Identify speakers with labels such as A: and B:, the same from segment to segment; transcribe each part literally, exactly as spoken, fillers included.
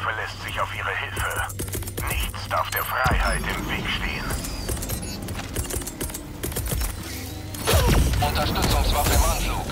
A: verlässt sich auf ihre Hilfe. Nichts darf der Freiheit im Weg stehen.
B: Unterstützungswaffe im Anflug.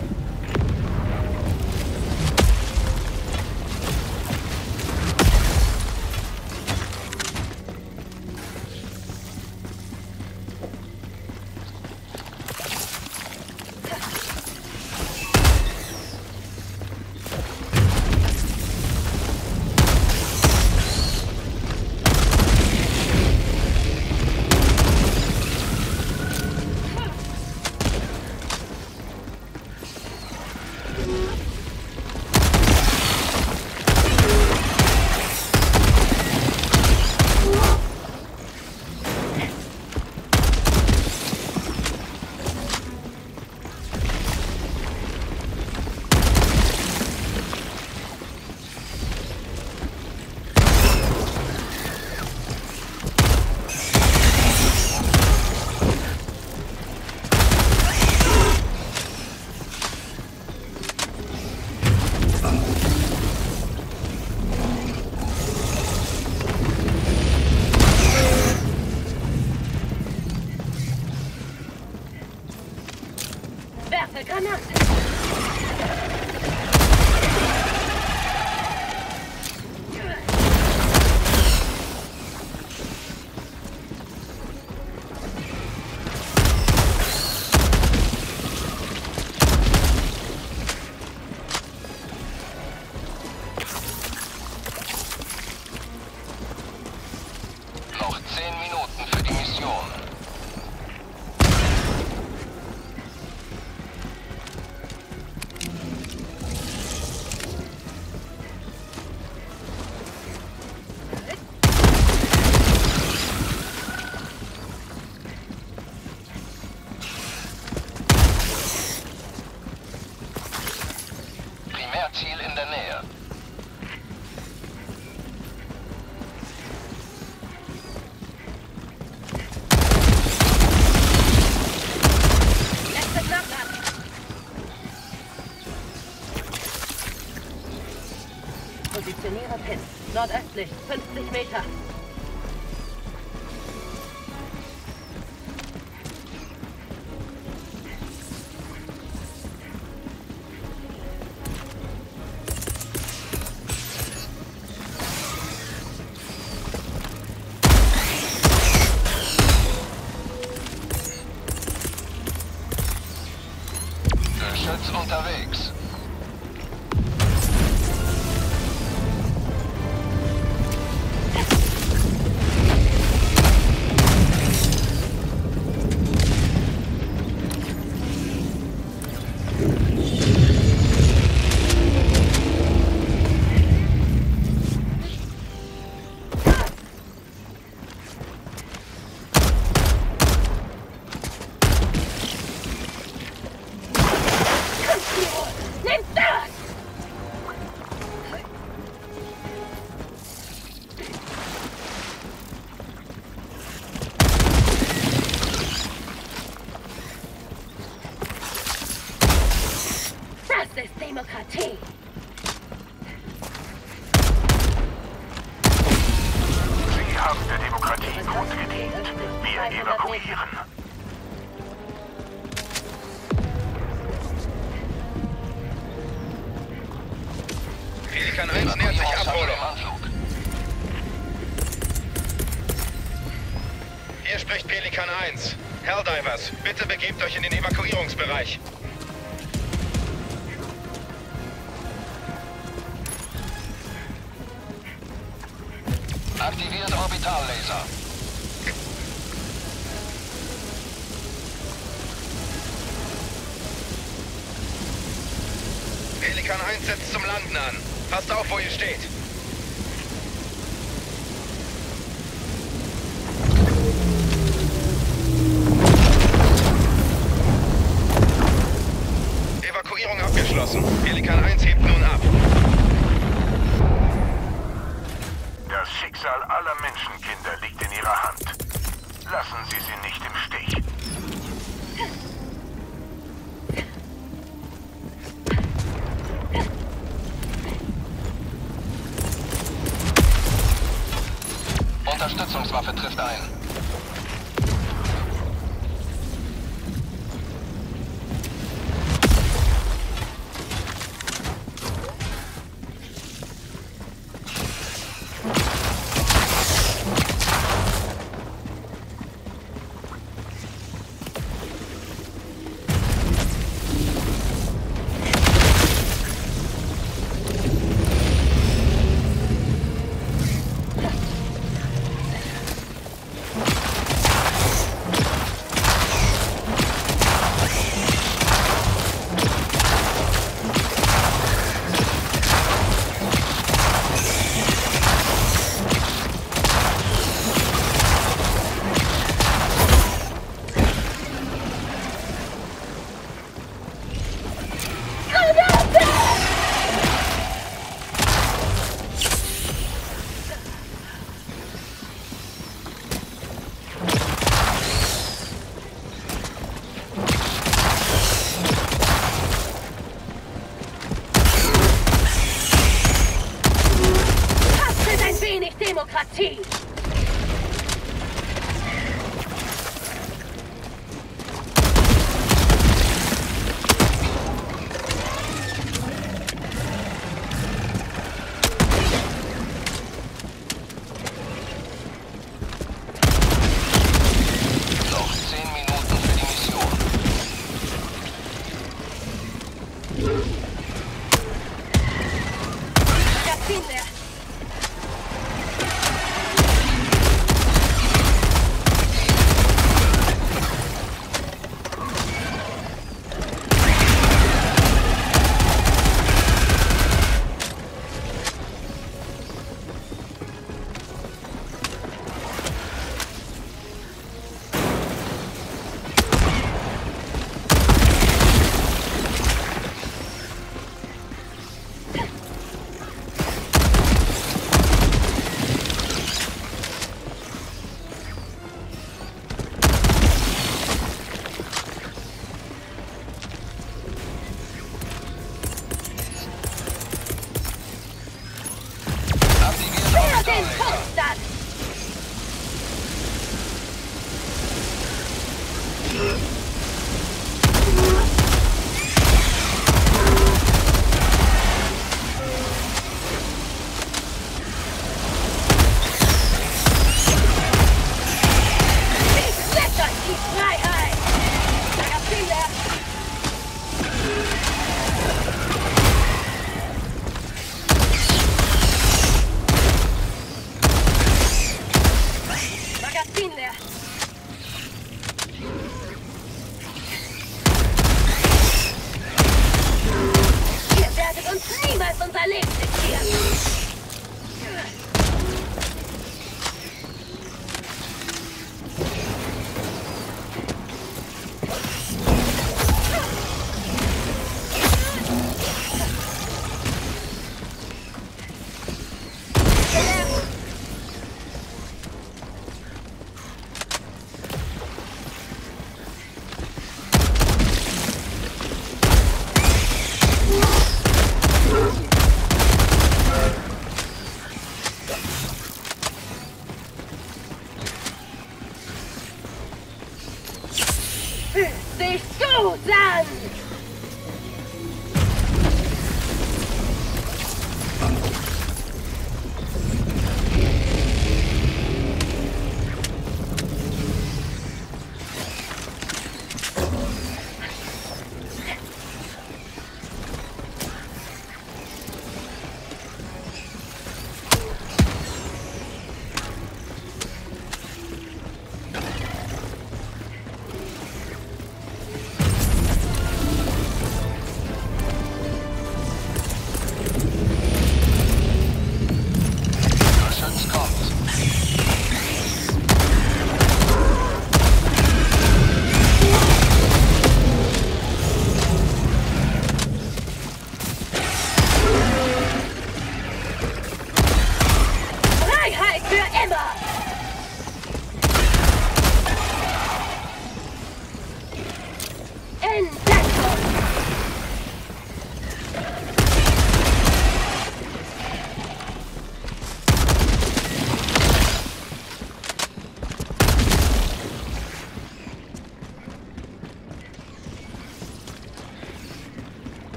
C: Werfe Granate!
B: Noch zehn Minuten für die Mission. Primärziel in der Nähe.
C: Letztes Nachladen! Positioniere Pin. Nordöstlich, fünfzig Meter.
B: Geschütz unterwegs.
C: Nimm das! Das ist Demokratie!
A: Sie haben der Demokratie gut gedient. Wir evakuieren.
D: Pelikan eins nähert sich Abholung.
B: Im Anflug.
D: Hier spricht Pelikan eins. Helldivers, bitte begebt euch in den Evakuierungsbereich.
B: Aktiviert Orbitallaser.
D: Pelikan eins setzt zum Landen an. Passt auf, wo ihr steht. Evakuierung abgeschlossen. Pelikan eins hebt nun ab.
A: Das Schicksal aller Menschenkinder liegt in ihrer Hand. Lassen Sie sie nicht im Stich.
B: Unterstützungswaffe trifft ein.
C: Demokratie!
B: Noch zehn Minuten für die Mission.
C: Magazin leer! Den Punktstand! Ich setze euch die Freiheit! Magazin leer! Magazin leer! Ihr werdet uns niemals unser Leben diktieren!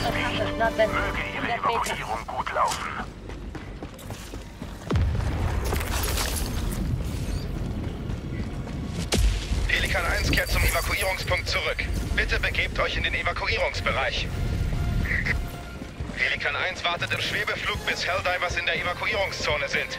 C: Ihre Kasse, nordwestlich,
A: Möge Ihre
C: hundert Meter.
A: Evakuierung gut laufen.
D: Pelikan eins kehrt zum Evakuierungspunkt zurück. Bitte begebt euch in den Evakuierungsbereich. Pelikan eins wartet im Schwebeflug, bis Helldivers in der Evakuierungszone sind.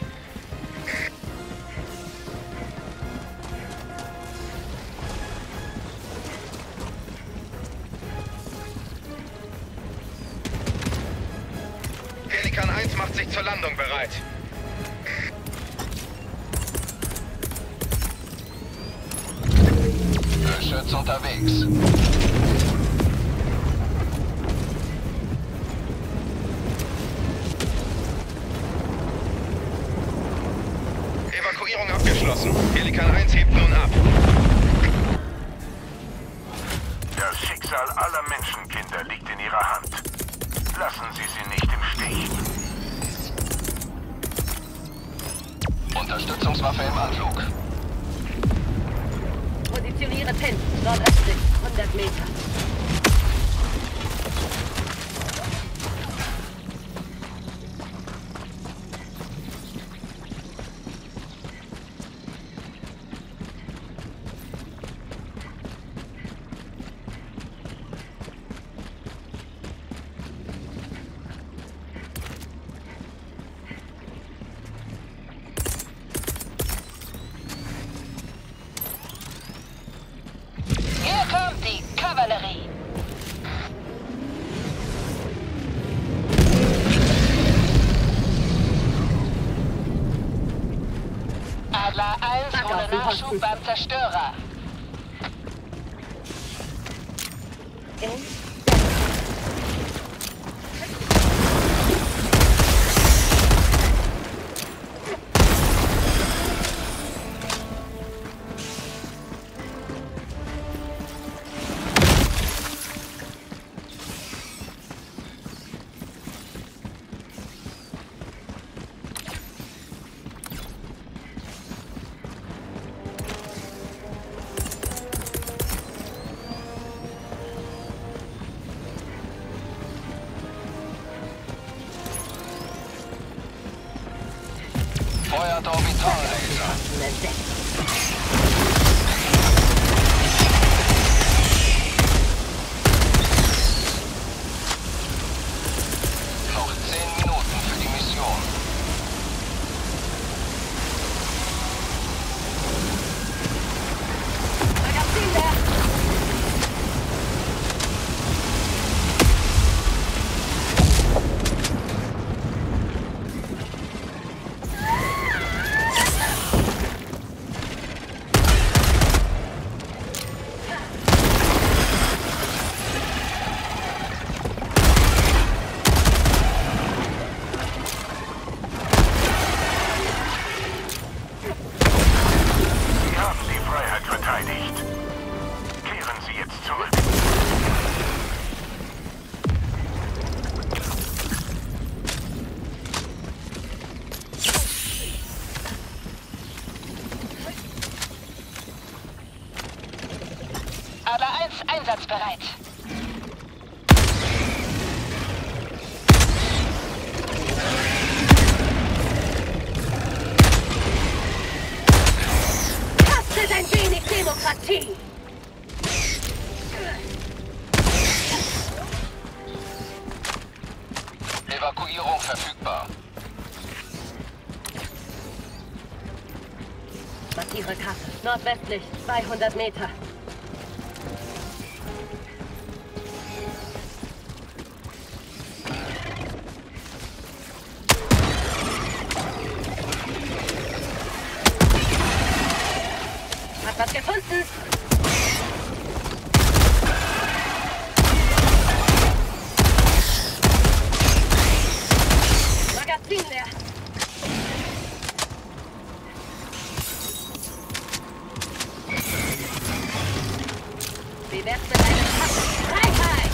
D: Pelikan eins macht sich zur Landung bereit.
B: Geschütz unterwegs.
D: Evakuierung abgeschlossen. Pelikan eins hebt nun ab.
A: Das Schicksal aller Menschenkinder liegt in Ihrer Hand. Lassen Sie sie nicht im Stich.
B: Unterstützungswaffe im Anflug.
C: Positioniere Pin, nordöstlich, hundert Meter.
E: Hier kommt die Kavallerie. Adler eins
C: Back auf
E: ohne
C: den
E: Nachschub
C: Posten.
E: beim Zerstörer.
C: In
B: Feuert Orbital-Laser. Noch zehn Minuten für die Mission.
C: Magazin leer.
A: Sie haben die Freiheit verteidigt. Kehren Sie jetzt zurück.
E: Adler eins einsatzbereit.
C: Kostet ein wenig Demokratie.
B: Evakuierung verfügbar.
C: Markiere Kasse, nordwestlich, zweihundert Meter. Hat was gefunden. Magazin leer. Wie wär's mit einem Kasse? Freiheit!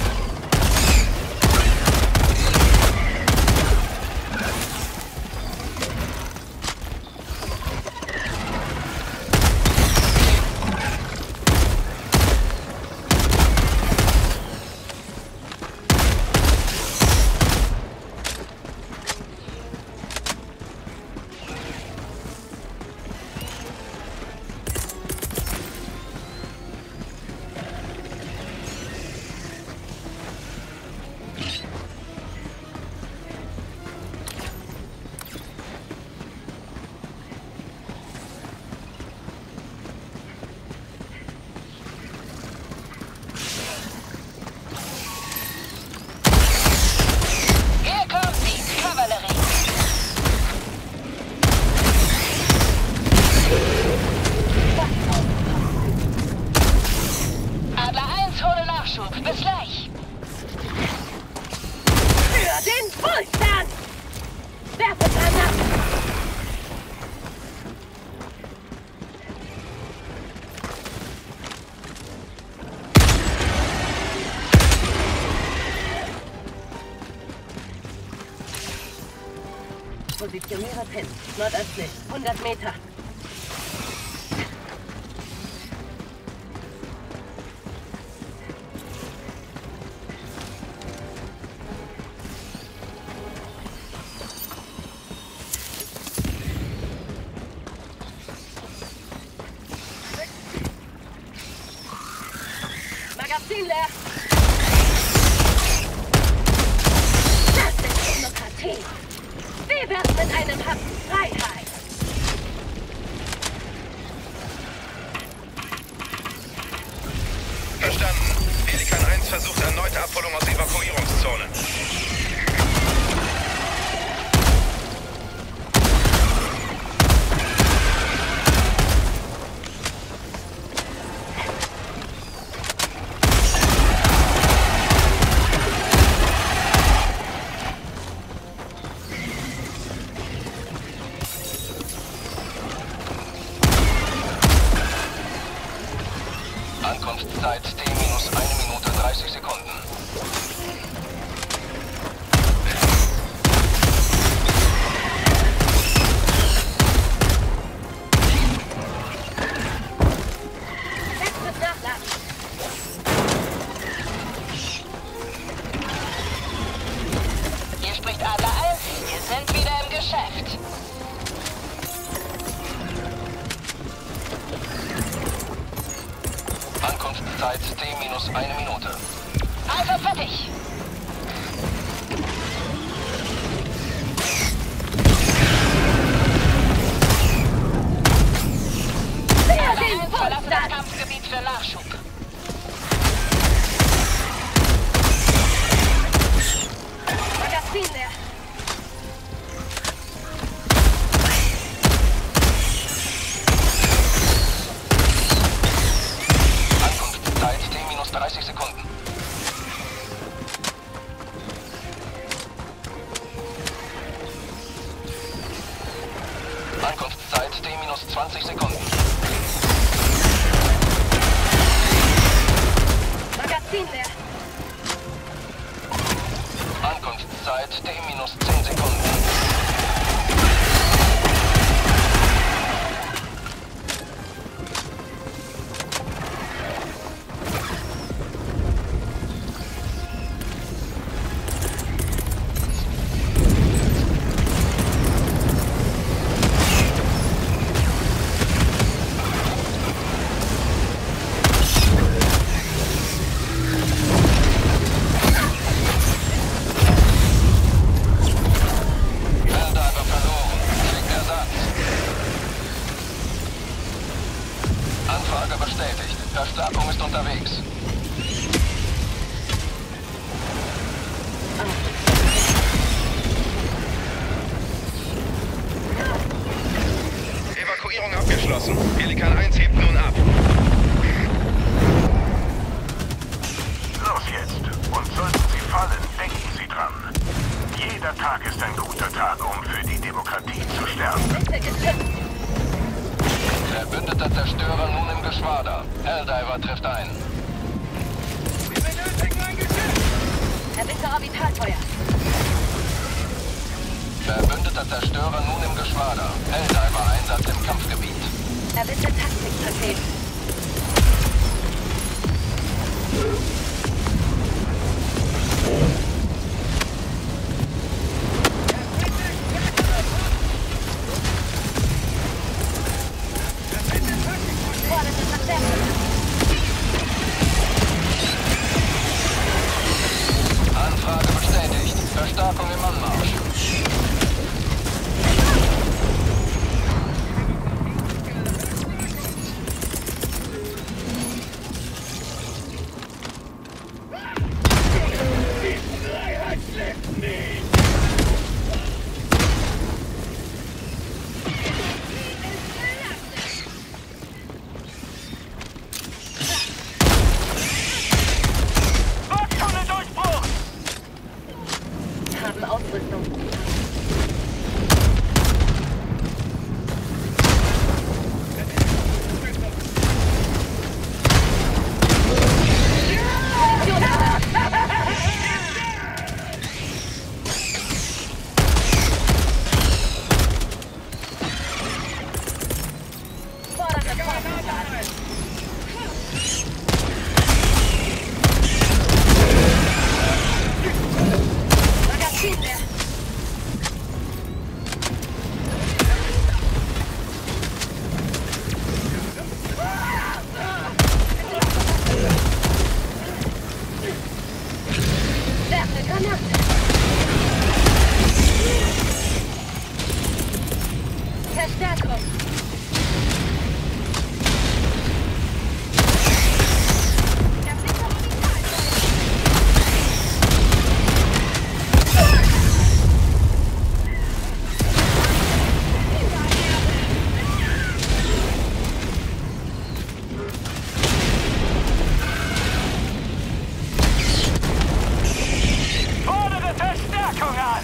C: Positioniere Pin. Nordöstlich. hundert Meter. Magazin leer. Das ist Demokratie. Wie wär's mit einem Happen Freiheit?
D: Verstanden. Pelikan eins versucht erneute Abholung aus Evakuierungszone.
B: Ankunftszeit T minus eine Minute dreißig Sekunden.
C: Letztes Nachladen.
E: Hier spricht Adler eins. Wir sind wieder im Geschäft.
B: Ankunftszeit T minus eine Minute.
E: Also fertig.
C: Wer
E: Adler
C: den
E: eins verlasse das
C: Punkt
E: Kampfgebiet für Nachschub.
C: Magazin leer.
B: Ankunftszeit T minus dreißig Sekunden. Ankunftszeit T minus zwanzig Sekunden.
C: Magazin leer.
B: Ankunftszeit T minus zehn Sekunden. Helldiver verloren. Schick Ersatz. Anfrage bestätigt. Verstärkung ist unterwegs.
D: Evakuierung abgeschlossen. Pelikan eins hebt nun ab.
A: Los jetzt. Und sollten Sie fallen, denken Sie dran. Jeder Tag ist ein guter Tag, um für die Demokratie zu sterben.
C: Mitte geschützt.
B: Verbündeter Zerstörer nun im Geschwader. Helldiver trifft ein.
C: Erbitte Orbitalfeuer.
B: Verbündeter Zerstörer nun im Geschwader. Helldiver Einsatz im Kampfgebiet.
C: Erbitte Taktikpaket. Forderte Verstärkung.
B: Anfrage bestätigt. Verstärkung im Anmarsch.
C: Granate. Verstärkung.
A: Fordere Verstärkung an!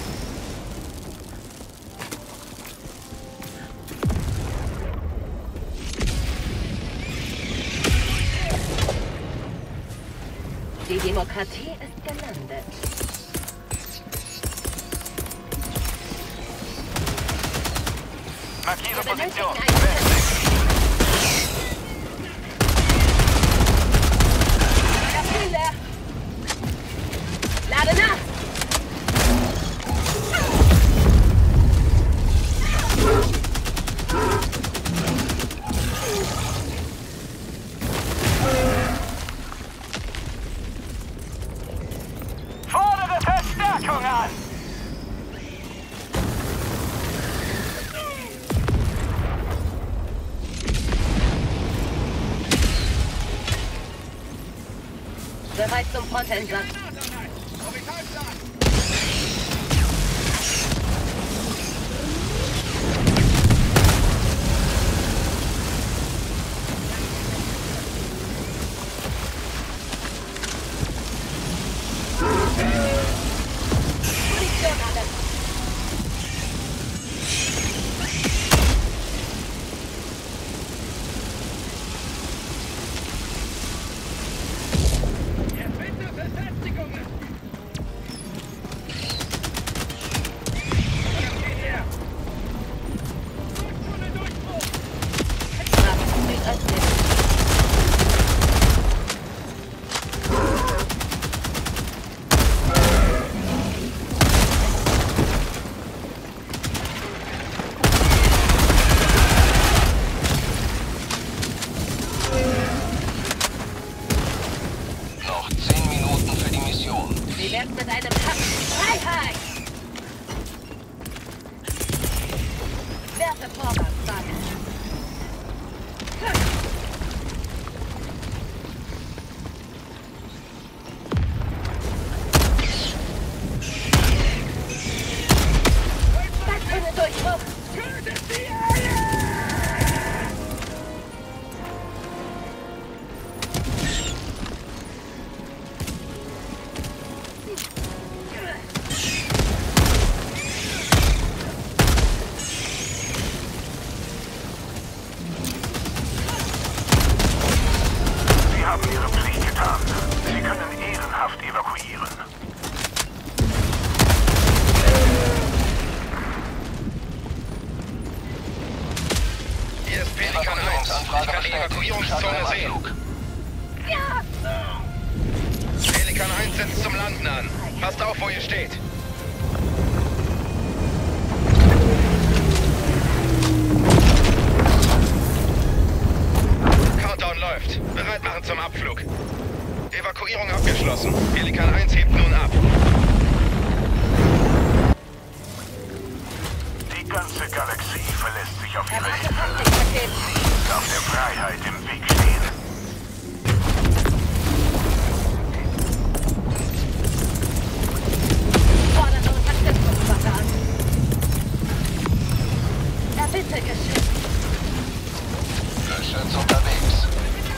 C: Die Demokratie ist gelandet.
A: Markiere
C: Wir benötigen
A: Position.
C: einen Magazin leer. Lade nach.
A: Fordere Verstärkung an!
C: Bereit zum Fronteinsatz. Position alle. Südöstlich.
B: Noch zehn Minuten für die Mission.
C: Wie wär's mit einem Kampf? Freiheit! Werte Vorwärtswagen. Was für eine Durchbruch!
A: Sie haben Ihre Pflicht getan. Sie können ehrenhaft evakuieren.
D: Hier ist Pelikan eins. Ich kann die Evakuierungszone sehen.
B: Abflug.
D: Pelikan eins setzt zum Landen an. Passt auf, wo ihr steht. Countdown läuft. Bereit machen zum Abflug. Evakuierung abgeschlossen. Pelikan eins hebt nun ab.
A: Die ganze Galaxie verlässt sich auf ihre
C: Erwarte
A: Hilfe.
C: Taktikpaket.
A: Sie darf der Freiheit im Weg stehen.
C: Fordere Unterstützungswaffe an. Erbitte Geschütz.
B: Geschütz unterwegs.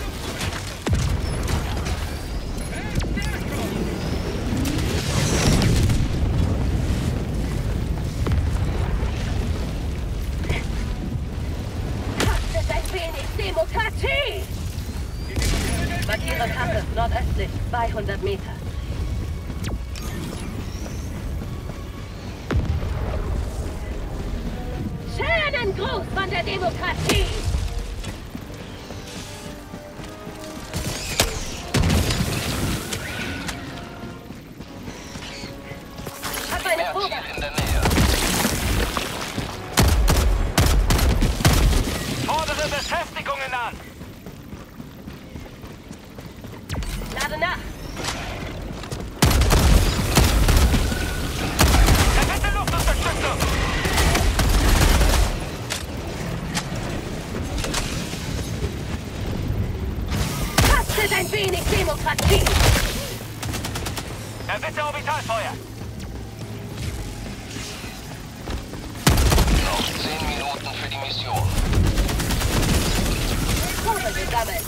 C: Kostet ein wenig Demokratie! Markiere Karte, nordöstlich, zweihundert Meter. Schönen Gruß von der Demokratie! Hab eine
B: Mehr
C: Probe!
B: Ziel in der Nähe.
A: Fordere Befestigungen an!
C: Lade nach! Ein wenig Demokratie.
B: Bitte Orbitalfeuer. Noch zehn Minuten für die Mission.
C: Probe gesammelt.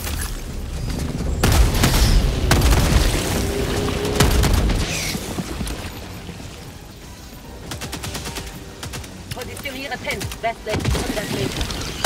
C: Positioniere Tent, westlich hundert Meter.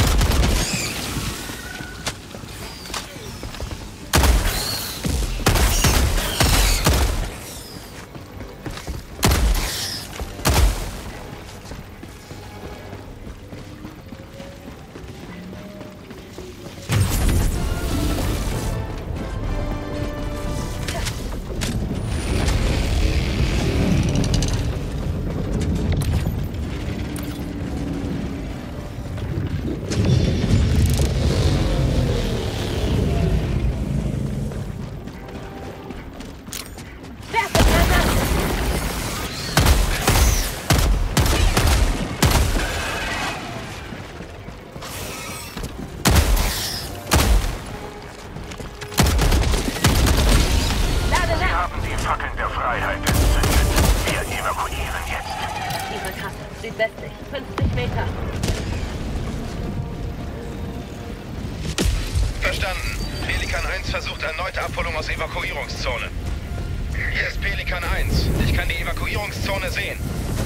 C: Südwestlich, fünfzig Meter.
D: Verstanden. Pelikan eins versucht erneute Abholung aus Evakuierungszone. Hier ist Pelikan eins. Ich kann die Evakuierungszone sehen.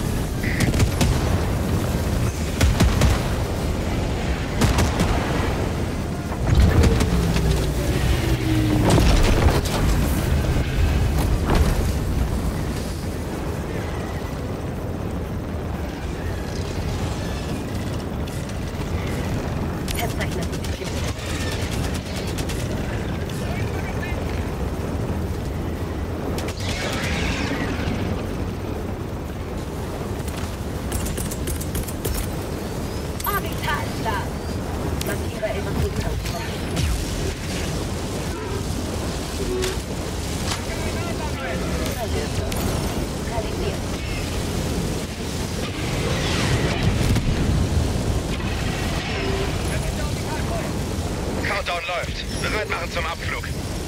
D: Countdown läuft. Bereit machen zum Abflug.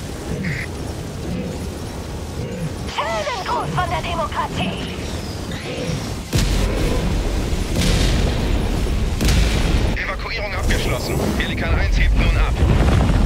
C: Schönen Gruß von der Demokratie.
D: Evakuierung abgeschlossen. Pelikan eins hebt nun ab.